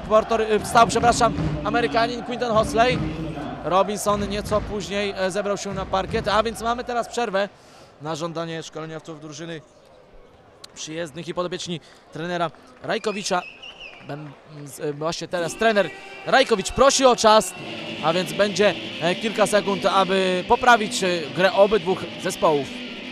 Amerykanin Quinton Hosley. Robinson nieco później zebrał się na parkiet, a więc mamy teraz przerwę na żądanie szkoleniowców drużyny przyjezdnych i podopieczni trenera Rajkowicza. Właśnie teraz trener Rajkowicz prosi o czas, a więc będzie kilka sekund, aby poprawić grę obydwu zespołów.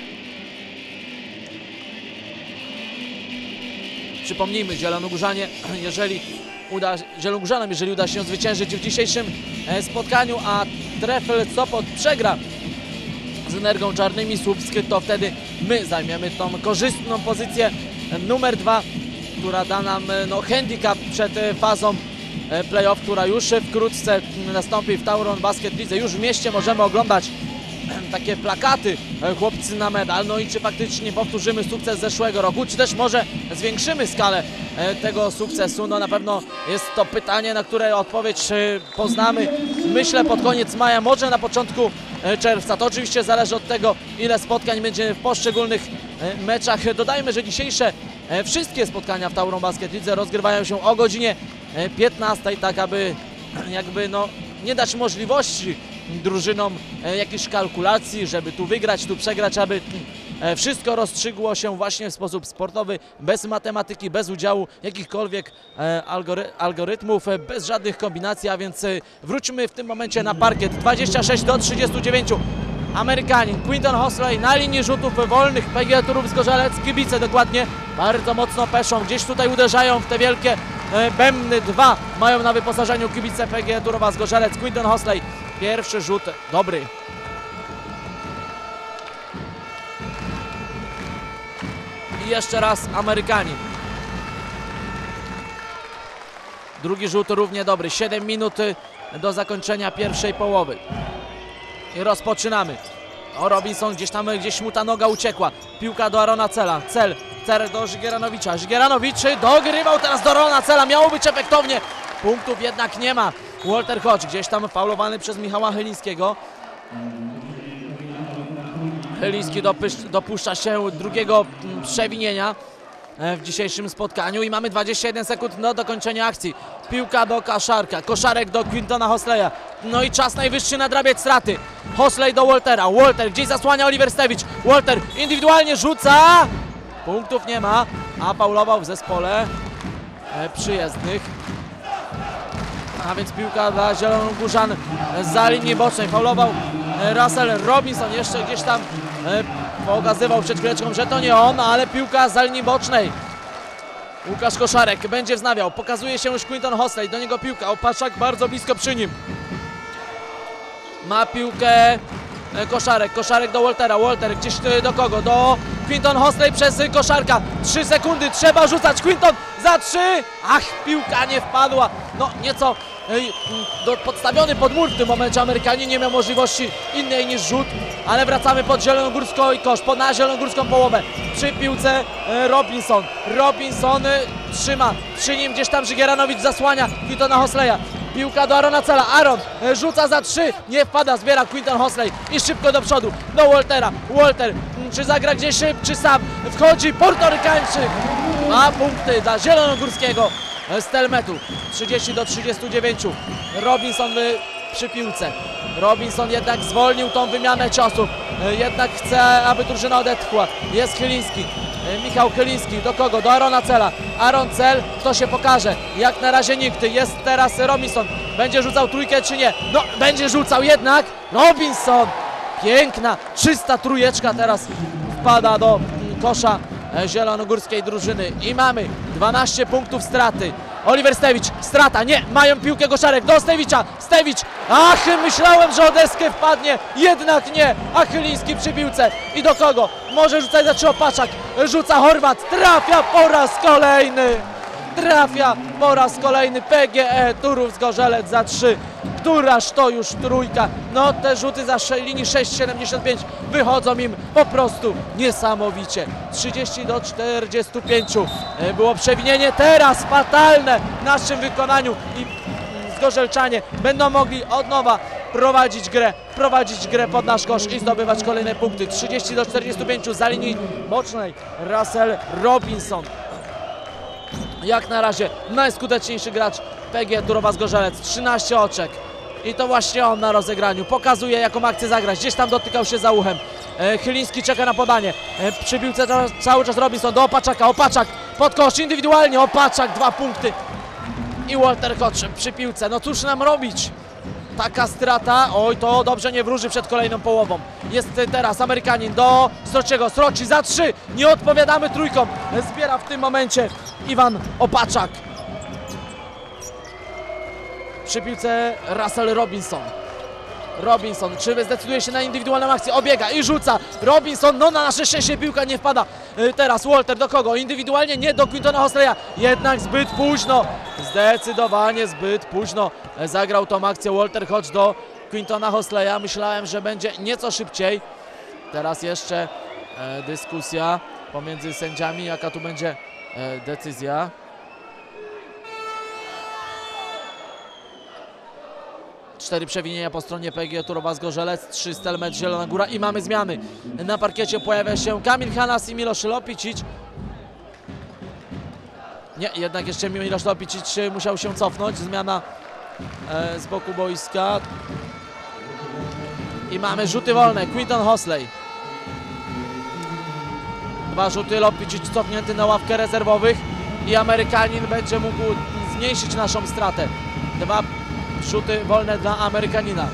Przypomnijmy, Zielonogórzanom, jeżeli uda się zwyciężyć w dzisiejszym spotkaniu, a Trefl Sopot przegra z Energią Czarnymi Słupsk, to wtedy my zajmiemy tą korzystną pozycję numer 2, która da nam handicap przed fazą playoff, która już wkrótce nastąpi w Tauron Basket Lidze. Już w mieście możemy oglądać takie plakaty chłopcy na medal. No i czy faktycznie powtórzymy sukces zeszłego roku, czy też może zwiększymy skalę tego sukcesu? No na pewno jest to pytanie, na które odpowiedź poznamy, myślę, pod koniec maja, może na początku czerwca. To oczywiście zależy od tego, ile spotkań będzie w poszczególnych meczach. Dodajmy, że dzisiejsze wszystkie spotkania w Tauron Basket Lidze rozgrywają się o godzinie 15, tak aby nie dać możliwości drużynom jakichś kalkulacji, żeby tu wygrać, tu przegrać, aby wszystko rozstrzygło się właśnie w sposób sportowy, bez matematyki, bez udziału jakichkolwiek algorytmów, bez żadnych kombinacji, a więc wróćmy w tym momencie na parkiet. 26-39. Amerykanin Quinton Hosley na linii rzutów wolnych. PGE Turów Zgorzelec, kibice dokładnie bardzo mocno peszą, gdzieś tutaj uderzają w te wielkie bębny. 2 mają na wyposażeniu kibice PGE Turowa Zgorzelec. Quinton Hosley, pierwszy rzut dobry. I jeszcze raz Amerykanin. Drugi rzut równie dobry. 7 minut do zakończenia pierwszej połowy. I rozpoczynamy. Robinson gdzieś mu ta noga uciekła. Piłka do Arona Cela. Cel do Żigieranowicza. Żigieranowicz dogrywał teraz do Arona Cela. Miało być efektownie. Punktów jednak nie ma. Walter Hodge gdzieś tam faulowany przez Michała Chylińskiego. Chyliński dopuszcza się drugiego przewinienia w dzisiejszym spotkaniu i mamy 21 sekund do dokończenia akcji. Piłka do Koszarka, Koszarek do Quintona Hosleya. No i czas najwyższy nadrabiać straty. Hosley do Waltera, Walter gdzieś zasłania Oliver Stewicz. Walter indywidualnie rzuca. Punktów nie ma, a faulował w zespole przyjezdnych. A więc piłka dla Zielonogórzan za linii bocznej. Faulował Russell Robinson, jeszcze gdzieś tam pokazywał przed chwileczką, że to nie on, ale piłka za linii bocznej. Łukasz Koszarek będzie wznawiał, pokazuje się już Quinton Hosley, do niego piłka, Opaszak bardzo blisko przy nim. Ma piłkę Koszarek do Waltera, Walter gdzieś do kogo? Do Quinton Hosley przez Koszarka. 3 sekundy, trzeba rzucać, Quinton za 3, ach, piłka nie wpadła, no nieco podstawiony pod mur w tym momencie. Amerykanin nie miał możliwości innej niż rzut, ale wracamy pod zielonogórską i kosz, na zielonogórską połowę. Przy piłce Robinson trzyma, przy nim gdzieś tam Żigieranowicz zasłania Quintona Hosleya. Piłka do Arona Cela, Aaron rzuca za 3, nie wpada, zbiera Quinton Hosley i szybko do przodu, do Waltera. Walter, czy zagra gdzieś, czy sam wchodzi Portorykańczyk, a punkty dla zielonogórskiego Stelmetu. 30-39. Robinson przy piłce. Robinson jednak zwolnił tą wymianę ciosów. Jednak chce, aby drużyna odetchła. Jest Chyliński. Michał Chyliński. Do kogo? Do Arona Cela. Aaron Cel. Kto się pokaże? Jak na razie nikt. Jest teraz Robinson. Będzie rzucał trójkę czy nie? No, będzie rzucał jednak. Robinson. Piękna, czysta trójeczka teraz wpada do kosza zielonogórskiej drużyny. I mamy 12 punktów straty. Oliver Stewicz, strata, nie, mają piłkę Koszarek do Stewicza, Stewicz, ach, myślałem, że o deskę wpadnie, jednak nie, a Chyliński przy piłce i do kogo? Może rzucać za 3 Opaczak, rzuca Horvat, trafia po raz kolejny, PGE Turów Zgorzelec za 3, któraż to już trójka, no te rzuty za linii 6,75 wychodzą im po prostu niesamowicie. 30-45 było przewinienie, teraz fatalne w naszym wykonaniu i Zgorzelczanie będą mogli od nowa prowadzić grę pod nasz kosz i zdobywać kolejne punkty. 30-45 za linii bocznej Russell Robinson. Jak na razie najskuteczniejszy gracz PGE Turowa Zgorzelec, 13 oczek. I to właśnie on na rozegraniu pokazuje, jaką akcję zagrać. Gdzieś tam dotykał się za uchem. Chyliński czeka na podanie. Przy piłce cały czas Robinson do Opaczaka. Opaczak pod kosz indywidualnie. Opaczak 2 punkty. I Walter Hodge przy piłce. No cóż nam robić? taka strata, oj, to dobrze nie wróży przed kolejną połową. Jest teraz Amerykanin do Strociego, Stroci za 3, nie odpowiadamy trójką, zbiera w tym momencie Iwan Opaczak. Przy piłce Russell Robinson. Robinson, czy zdecyduje się na indywidualną akcję? Obiega i rzuca. Robinson, no na nasze szczęście piłka nie wpada. Teraz Walter do kogo? Indywidualnie nie do Quintona Hosleya. Jednak zbyt późno. Zdecydowanie zbyt późno zagrał tą akcję Walter Hodge do Quintona Hosleya. Myślałem, że będzie nieco szybciej. Teraz jeszcze dyskusja pomiędzy sędziami, jaka tu będzie decyzja. 4 przewinienia po stronie PGE Turowa-Zgorzelec, 3 Stelmet Zielona Góra i mamy zmiany. Na parkiecie pojawia się Kamil Hanas i Miloš Lopicić. Nie, jednak jeszcze Miloš Lopicić musiał się cofnąć. Zmiana z boku boiska. I mamy rzuty wolne. Quinton Hosley. 2 rzuty, Lopicić cofnięty na ławkę rezerwowych i Amerykanin będzie mógł zmniejszyć naszą stratę. 2 rzuty wolne dla Amerykanina.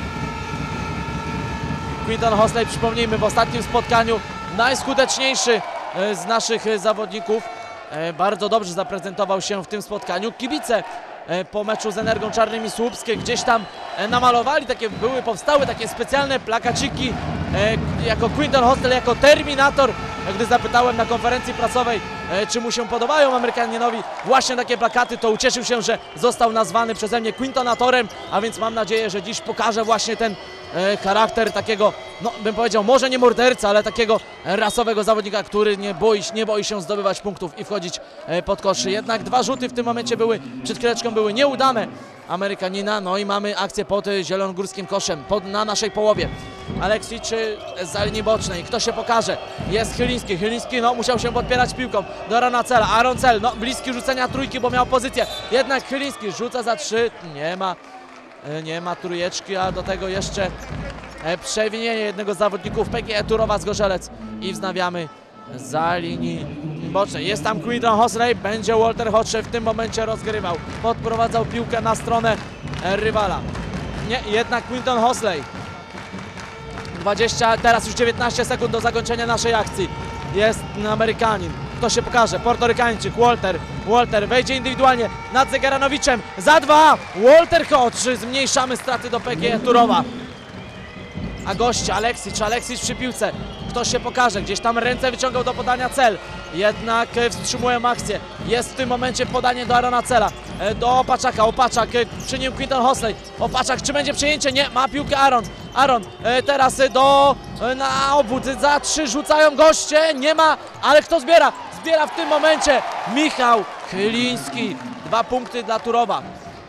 Quinton Hosley, przypomnijmy, w ostatnim spotkaniu najskuteczniejszy z naszych zawodników. Bardzo dobrze zaprezentował się w tym spotkaniu. Kibice po meczu z Energą Czarnymi Słupskie gdzieś tam namalowali, powstały takie specjalne plakaciki jako Quinton Hosley, jako Terminator. Gdy zapytałem na konferencji prasowej, czy mu się podobają Amerykaninowi właśnie takie plakaty, to ucieszył się, że został nazwany przeze mnie Quintonatorem, a więc mam nadzieję, że dziś pokaże właśnie ten charakter takiego, no bym powiedział, może nie morderca, ale takiego rasowego zawodnika, który nie boi się zdobywać punktów i wchodzić pod koszy. Jednak 2 rzuty w tym momencie przed chwileczką były nieudane Amerykanina, no i mamy akcję pod zielonogórskim koszem, na naszej połowie. Aleksić z linii bocznej, kto się pokaże? Jest Chyliński, no musiał się podpierać piłką do Arona Cela, Aaron Cel, no bliski rzucenia trójki, bo miał pozycję, jednak Chyliński rzuca za 3, nie ma trójeczki, a do tego jeszcze przewinienie jednego z zawodników PGE Turowa-Zgorzelec i wznawiamy za linii bocznej. Jest tam Quinton Hosley, będzie Walter Hodge w tym momencie rozgrywał, podprowadzał piłkę na stronę rywala. Nie, jednak Quinton Hosley. 20, teraz już 19 sekund do zakończenia naszej akcji. Jest Amerykanin. Kto się pokaże? Portorykańczyk, Walter wejdzie indywidualnie nad Zegaranowiczem. Za 2! Walter Hodge. Zmniejszamy straty do PGE Turowa. A goście Aleksić przy piłce. Kto się pokaże? Gdzieś tam ręce wyciągał do podania Cel. Jednak wstrzymują akcję. Jest w tym momencie podanie do Arona Cela. Do Opaczaka. Opaczak przy nim Quinton Hosley. Opaczak, czy będzie przejęcie? Nie, ma piłkę Aaron. Teraz na obwód. Za 3 rzucają goście. Nie ma, ale kto zbiera? Zbiera w tym momencie Michał Chyliński. 2 punkty dla Turowa.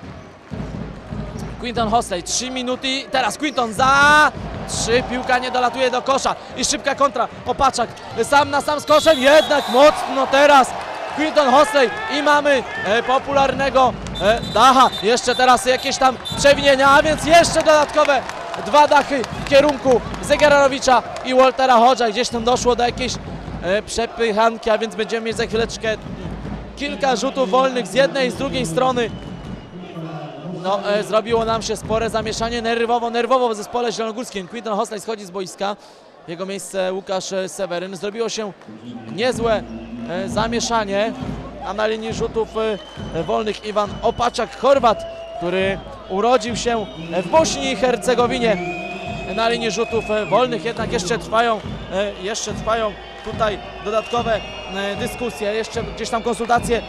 Quinton Hosley, 3 minuty. Teraz Quinton za 3, piłka nie dolatuje do kosza i szybka kontra. Opaczak sam na sam z koszem, jednak mocno teraz Quinton Hosley i mamy popularnego dacha. Jeszcze teraz jakieś tam przewinienia, a więc jeszcze dodatkowe 2 dachy w kierunku Zegarowicza i Waltera Hodge'a. Gdzieś tam doszło do jakiejś przepychanki, a więc będziemy mieć za chwileczkę kilka rzutów wolnych z jednej i z drugiej strony. No, zrobiło nam się spore zamieszanie nerwowo w zespole zielonogórskim. Quinton Hosley schodzi z boiska, w jego miejsce Łukasz Seweryn. Zrobiło się niezłe zamieszanie, a na linii rzutów wolnych Iwan Opaczak, Chorwat, który urodził się w Bośni i Hercegowinie. Na linii rzutów wolnych jednak jeszcze trwają tutaj dodatkowe dyskusje, jeszcze gdzieś tam konsultacje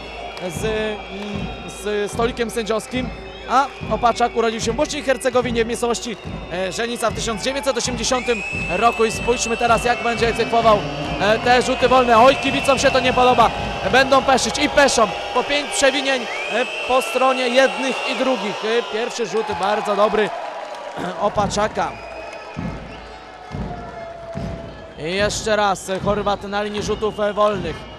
z stolikiem sędziowskim. A Opaczak urodził się w Bośni i Hercegowinie w miejscowości Żenica w 1980 roku i spójrzmy teraz, jak będzie egzekwował te rzuty wolne. Oj, kibicom się to nie podoba, będą peszyć i peszą. Po 5 przewinień po stronie jednych i drugich. Pierwszy rzut bardzo dobry Opaczaka. I jeszcze raz Chorwat na linii rzutów wolnych.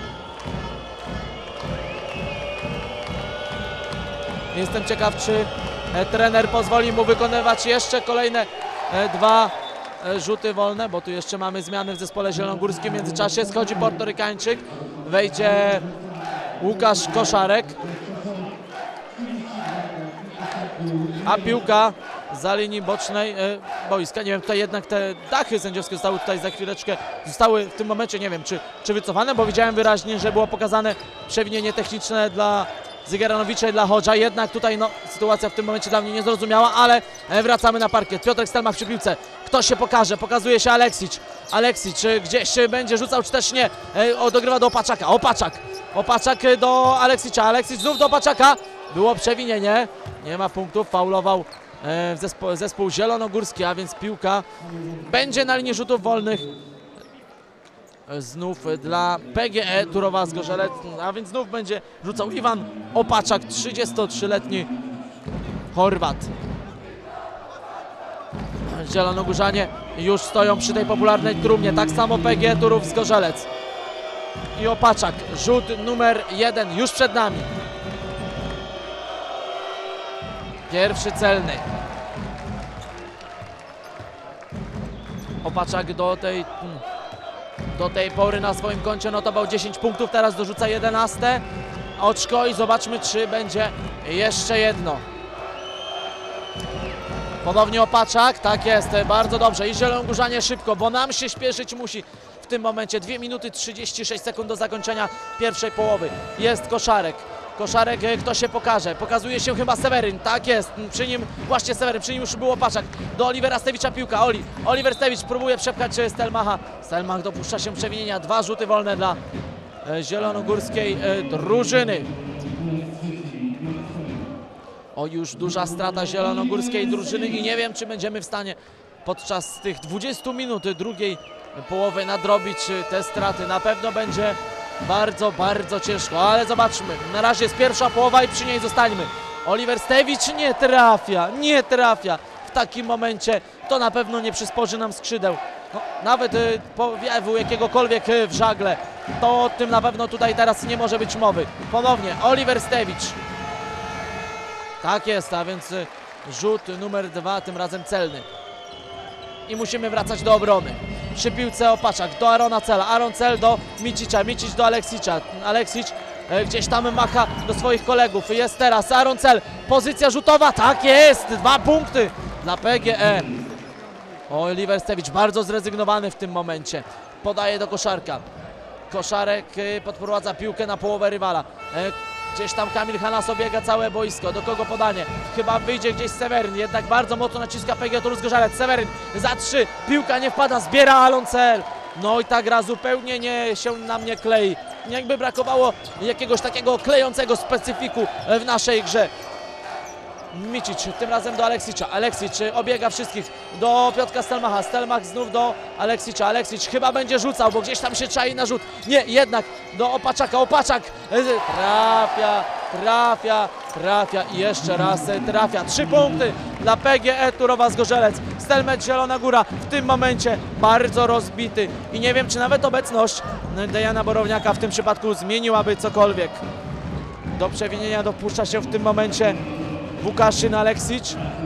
Jestem ciekaw, czy trener pozwoli mu wykonywać jeszcze kolejne 2 rzuty wolne, bo tu jeszcze mamy zmiany w zespole zielonogórskim. W międzyczasie schodzi Portorykańczyk, wejdzie Łukasz Koszarek. a piłka za linii bocznej boiska. Nie wiem, tutaj jednak te dachy sędziowskie zostały tutaj za chwileczkę, zostały w tym momencie, nie wiem, czy wycofane, bo widziałem wyraźnie, że było pokazane przewinienie techniczne dla Zygeranowicza i dla Hodża. Jednak tutaj no, sytuacja w tym momencie dla mnie niezrozumiała, ale wracamy na parkiet. Piotrek Stelmach przy piłce. Kto się pokaże? Pokazuje się Aleksić. Aleksić gdzieś będzie rzucał, czy też nie. Dogrywa do Opaczaka. Opaczak do Aleksicza. Aleksić znów do Opaczaka. Było przewinienie. Nie ma punktów. Faulował zespół zielonogórski, a więc piłka będzie na linii rzutów wolnych. Znów dla PGE Turowa Zgorzelec, a więc znów będzie rzucał Iwan Opaczak, 33-letni Chorwat. Zielonogórzanie już stoją przy tej popularnej trumnie, tak samo PGE Turów Zgorzelec. I Opaczak, rzut numer 1 już przed nami. Pierwszy celny. Opaczak do tej pory na swoim koncie notował 10 punktów, teraz dorzuca 11 oczko i zobaczmy, czy będzie jeszcze jedno. Ponownie Opaczak, tak jest, bardzo dobrze i Zielonogórzanie szybko, bo nam się śpieszyć musi w tym momencie. 2 minuty 36 sekund do zakończenia pierwszej połowy. Jest Koszarek. Koszarek, kto się pokaże? Pokazuje się chyba Seweryn, tak jest, przy nim właśnie Seweryn, przy nim już był Opaczak. Do Olivera Stewicza piłka, Oliver Stewicz próbuje przepchać Stelmacha. Stelmach dopuszcza się przewinienia, 2 rzuty wolne dla zielonogórskiej drużyny. Już duża strata zielonogórskiej drużyny i nie wiem, czy będziemy w stanie podczas tych 20 minut drugiej połowy nadrobić te straty. Na pewno będzie bardzo, bardzo ciężko, ale zobaczmy. Na razie jest pierwsza połowa i przy niej zostańmy. Oliver Stewicz nie trafia. W takim momencie to na pewno nie przysporzy nam skrzydeł. No, nawet powiewu jakiegokolwiek w żagle, to o tym na pewno tutaj teraz nie może być mowy. Ponownie Oliver Stewicz. Tak jest, a więc rzut numer 2, tym razem celny. I musimy wracać do obrony. Przy piłce Opaczak do Arona Cela, Aron Cel do Micicza, Micic do Aleksicza. Aleksić gdzieś tam macha do swoich kolegów. Jest teraz Aron Cel, pozycja rzutowa, tak jest, 2 punkty dla PGE. Oliver Stewicz bardzo zrezygnowany w tym momencie. Podaje do Koszarka. Koszarek podprowadza piłkę na połowę rywala. Gdzieś tam Kamil Hanas obiega całe boisko. Do kogo podanie? Chyba wyjdzie gdzieś Seweryn. Jednak bardzo mocno naciska PGE Turów Zgorzelec. Seweryn za 3. Piłka nie wpada. Zbiera Aron Cel. No i ta gra zupełnie się na mnie klei. Jakby brakowało jakiegoś takiego klejącego specyfiku w naszej grze. Micic, tym razem do Aleksicza. Aleksić obiega wszystkich do Piotrka Stelmacha. Stelmach znów do Aleksicza. Aleksić chyba będzie rzucał, bo gdzieś tam się czai na rzut. Nie, jednak do Opaczaka. Opaczak trafia i jeszcze raz trafia. 3 punkty dla PGE Turowa Zgorzelec. Stelmet Zielona Góra w tym momencie bardzo rozbity. I nie wiem, czy nawet obecność Dejana Borowniaka w tym przypadku zmieniłaby cokolwiek. Do przewinienia dopuszcza się w tym momencie Łukaszyn Aleksić.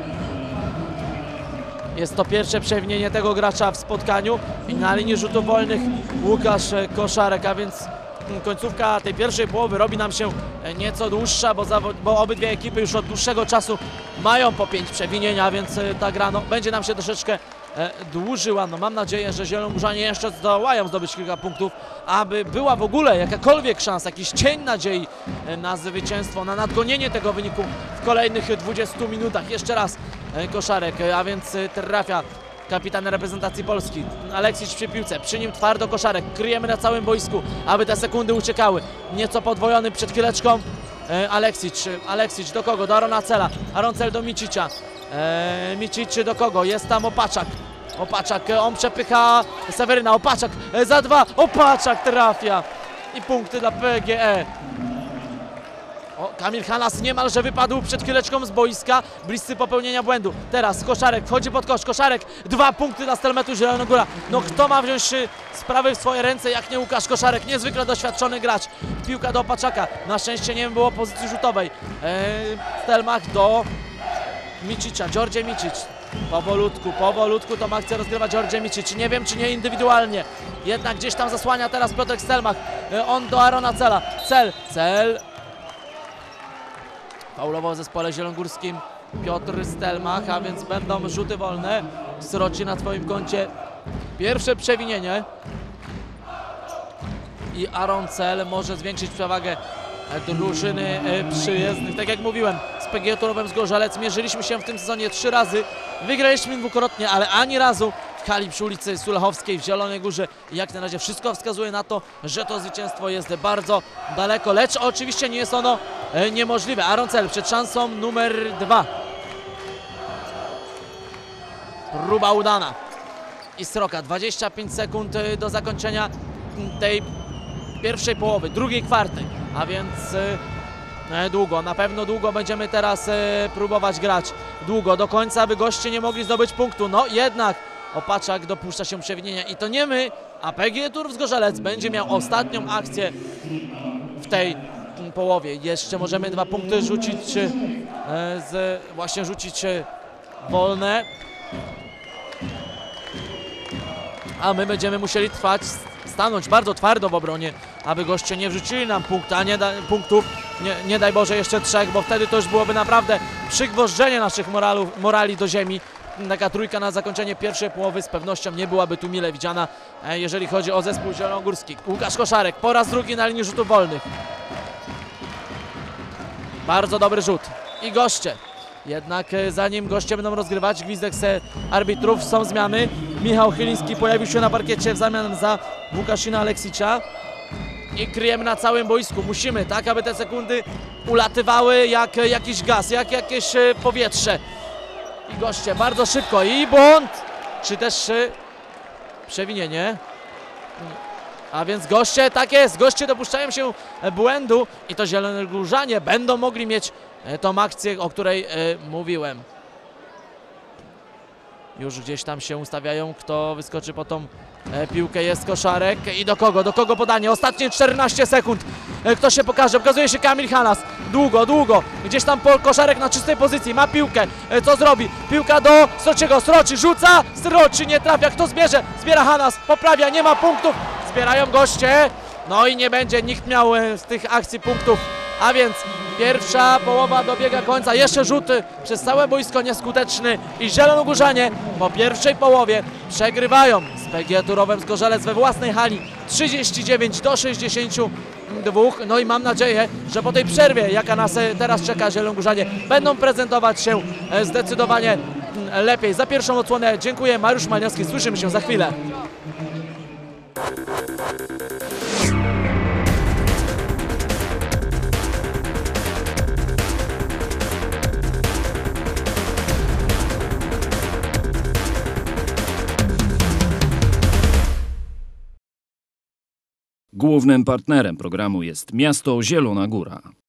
Jest to pierwsze przewinienie tego gracza w spotkaniu i na linii rzutów wolnych Łukasz Koszarek, a więc końcówka tej pierwszej połowy robi nam się nieco dłuższa, bo obydwie ekipy już od dłuższego czasu mają po 5 przewinień, a więc ta gra będzie nam się troszeczkę dłużyła. No, mam nadzieję, że Zielonogórzanie jeszcze zdołają zdobyć kilka punktów, aby była w ogóle jakakolwiek szansa, jakiś cień nadziei na zwycięstwo, na nadgonienie tego wyniku w kolejnych 20 minutach. Jeszcze raz Koszarek, a więc trafia kapitan reprezentacji Polski. Aleksić przy piłce, przy nim twardo Koszarek. Kryjemy na całym boisku, aby te sekundy uciekały. Nieco podwojony przed chwileczką Aleksić do kogo? Do Arona Cela. Aron Cel do Micicza. Micic do kogo? Jest tam Opaczak. Opaczak, on przepycha Seweryna. Opaczak za 2. Opaczak trafia. I punkty dla PGE. Kamil Hanas niemalże wypadł przed chwileczką z boiska, bliscy popełnienia błędu. Teraz Koszarek wchodzi pod kosz. Koszarek, 2 punkty dla Stelmetu Zielona Góra. No kto ma wziąć sprawy w swoje ręce, jak nie Łukasz Koszarek, niezwykle doświadczony gracz. Piłka do Opaczaka. Na szczęście nie było pozycji rzutowej. Stelmach do Micicza, Georgie Micic. Powolutku tą akcję rozgrywa Georgie Micic. Nie wiem, czy nie indywidualnie. Jednak gdzieś tam zasłania teraz Piotrek Stelmach. On do Arona Cela. Cel. Faulował w zespole zielonogórskim Piotr Stelmach, a więc będą rzuty wolne. Sroci na twoim koncie pierwsze przewinienie. I Aaron Cel może zwiększyć przewagę drużyny przyjezdnych. Tak jak mówiłem, z PGE Turowem Zgorzelec mierzyliśmy się w tym sezonie 3 razy. Wygraliśmy dwukrotnie, ale ani razu w hali przy ulicy Sulechowskiej w Zielonej Górze. I jak na razie wszystko wskazuje na to, że to zwycięstwo jest bardzo daleko, lecz oczywiście nie jest ono niemożliwe. Aaron Cel przed szansą numer 2. Próba udana. I Sroka, 25 sekund do zakończenia tej pierwszej połowy, drugiej kwarty, a więc długo, na pewno długo będziemy teraz próbować grać. Długo, do końca, by goście nie mogli zdobyć punktu. No jednak Opaczak dopuszcza się przewinienia i to nie my, a PGE Turów Zgorzelec będzie miał ostatnią akcję w tej połowie. Jeszcze możemy 2 punkty rzucić, rzucić wolne. A my będziemy musieli stanąć bardzo twardo w obronie, aby goście nie wrzucili nam punktów, nie daj Boże jeszcze 3, bo wtedy to już byłoby naprawdę przygwożdżenie naszych morali do ziemi. Taka trójka na zakończenie pierwszej połowy z pewnością nie byłaby tu mile widziana, jeżeli chodzi o zespół zielonogórski. Łukasz Koszarek po raz drugi na linii rzutów wolnych. Bardzo dobry rzut. I goście. Jednak zanim goście będą rozgrywać, gwizdek arbitrów, są zmiany. Michał Chyliński pojawił się na parkiecie w zamian za Łukaszyna Aleksicza. I kryjemy na całym boisku. Musimy, tak, aby te sekundy ulatywały jak jakiś gaz, jak jakieś powietrze. I goście bardzo szybko. I błąd! Czy też przewinienie? A więc goście, tak jest, goście dopuszczają się błędu i to zielonogórzanie będą mogli mieć tą akcję, o której mówiłem. Już gdzieś tam się ustawiają, kto wyskoczy po tą piłkę. Jest Koszarek i do kogo? Do kogo podanie? Ostatnie 14 sekund. Kto się pokaże? Pokazuje się Kamil Hanas. Długo. Gdzieś tam Koszarek na czystej pozycji. Ma piłkę. Co zrobi? Piłka do Srociego. Sroci rzuca. Sroci nie trafia. Kto zbierze? Zbiera Hanas. Poprawia. Nie ma punktów. Zbierają goście. No i nie będzie nikt miał z tych akcji punktów. A więc pierwsza połowa dobiega końca. Jeszcze rzut przez całe boisko nieskuteczny i zielonogórzanie po pierwszej połowie przegrywają z PGE Turowem Zgorzelec we własnej hali 39-62. No i mam nadzieję, że po tej przerwie, jaka nas teraz czeka, zielonogórzanie będą prezentować się zdecydowanie lepiej. Za pierwszą odsłonę dziękuję. Mariusz Malniowski. Słyszymy się za chwilę. Głównym partnerem programu jest miasto Zielona Góra.